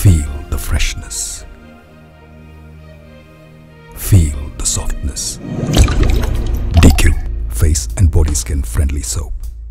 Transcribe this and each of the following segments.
Feel the freshness. Feel the softness. DQ Face and Body Skin Friendly Soap.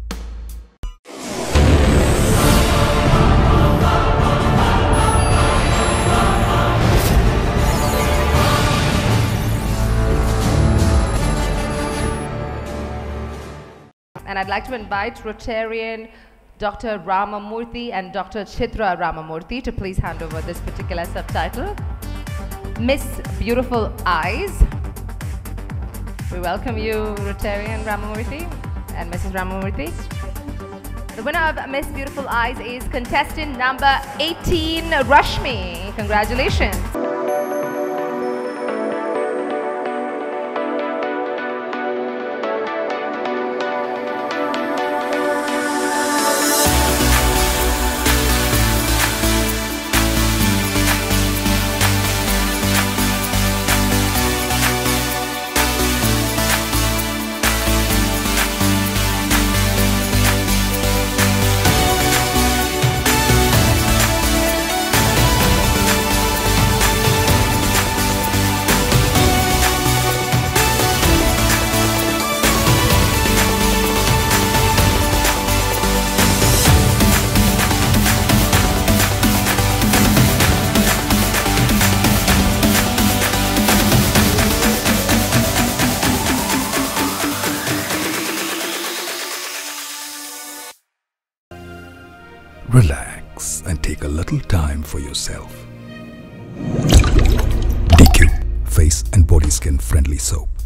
And I'd like to invite Rotarian Dr. Ramamurthy and Dr. Chitra Ramamurthy to please hand over this particular subtitle. Miss Beautiful Eyes. We welcome you, Rotarian Ramamurthy and Mrs. Ramamurthy. The winner of Miss Beautiful Eyes is contestant number 18, Rashmi. Congratulations. Relax and take a little time for yourself. DQ Face and Body Skin Friendly Soap.